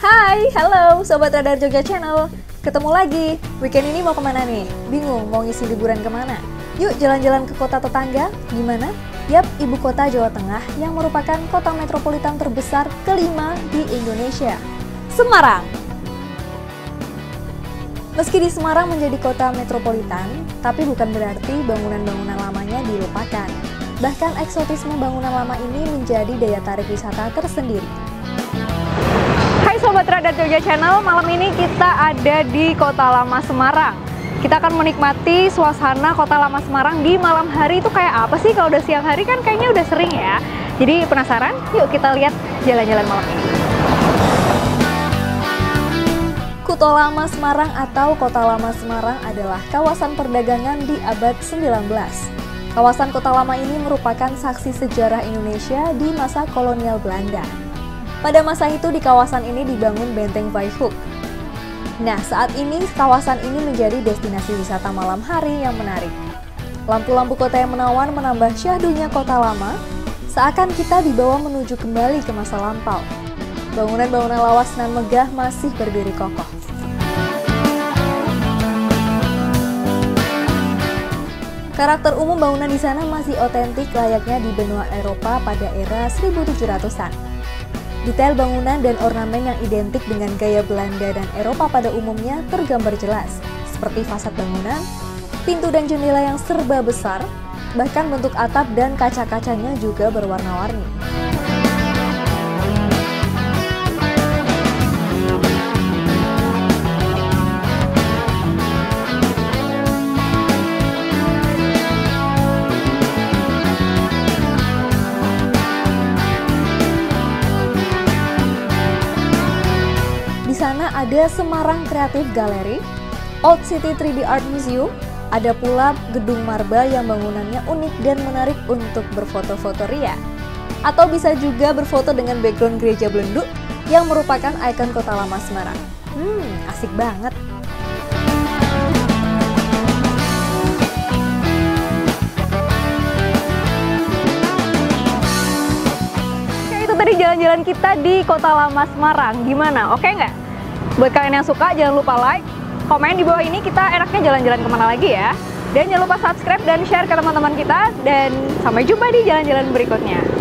Hai, halo Sobat Radar Jogja Channel. Ketemu lagi, weekend ini mau kemana nih? Bingung mau ngisi liburan kemana? Yuk jalan-jalan ke kota tetangga, gimana? Yap, ibu kota Jawa Tengah yang merupakan kota metropolitan terbesar kelima di Indonesia, Semarang. Meski di Semarang menjadi kota metropolitan, tapi bukan berarti bangunan-bangunan lamanya dilupakan. Bahkan eksotisme bangunan lama ini menjadi daya tarik wisata tersendiri. Hai Sobat Radar Jogja Channel, malam ini kita ada di Kota Lama Semarang. Kita akan menikmati suasana Kota Lama Semarang di malam hari itu kayak apa sih? Kalau udah siang hari kan kayaknya udah sering ya. Jadi penasaran? Yuk kita lihat jalan-jalan malam ini. Kota Lama Semarang atau Kota Lama Semarang adalah kawasan perdagangan di abad 19. Kawasan Kota Lama ini merupakan saksi sejarah Indonesia di masa kolonial Belanda. Pada masa itu di kawasan ini dibangun Benteng Vijfhoek. Nah, saat ini kawasan ini menjadi destinasi wisata malam hari yang menarik. Lampu-lampu kota yang menawan menambah syahdunya Kota Lama, seakan kita dibawa menuju kembali ke masa lampau. Bangunan-bangunan lawas nan megah masih berdiri kokoh. Karakter umum bangunan di sana masih otentik layaknya di benua Eropa pada era 1700-an. Detail bangunan dan ornamen yang identik dengan gaya Belanda dan Eropa pada umumnya tergambar jelas, seperti fasad bangunan, pintu dan jendela yang serba besar, bahkan bentuk atap dan kaca-kacanya juga berwarna-warni. Di sana ada Semarang Creative Gallery, Old City 3D Art Museum, ada pula gedung marba yang bangunannya unik dan menarik untuk berfoto-foto ria. Atau bisa juga berfoto dengan background gereja Belenduk yang merupakan ikon Kota Lama Semarang. Asik banget. Oke, itu tadi jalan-jalan kita di Kota Lama Semarang. Gimana? Oke nggak? Buat kalian yang suka, jangan lupa like, komen di bawah ini kita enaknya jalan-jalan kemana lagi ya. Dan jangan lupa subscribe dan share ke teman-teman kita. Dan sampai jumpa di jalan-jalan berikutnya.